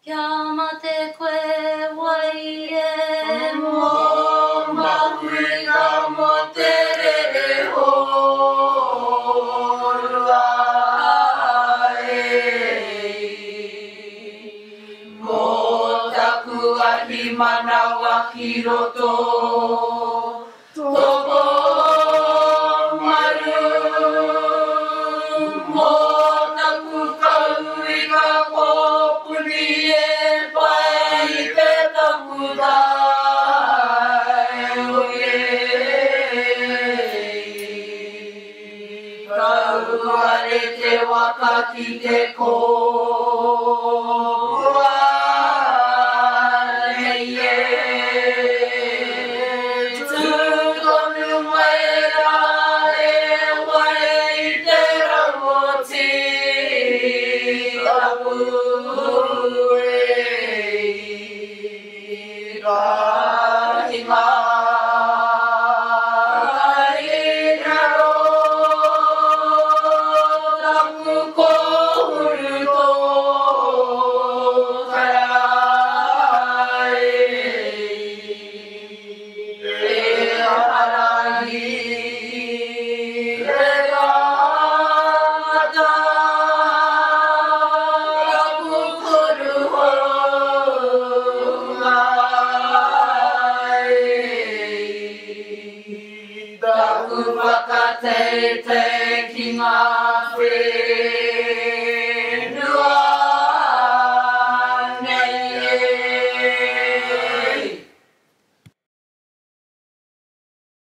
Yamate kwe waie mo mahuika mo terere horai. Mo taku ahi mana wa kiroto, toko maru. Mo taku kaui ka popuni e pai te taku dai oe. Kau are te wakati te koa neie. Tūtonu mai rā e wai I te rangoti apu e. Ka hinga Te ki ngā whē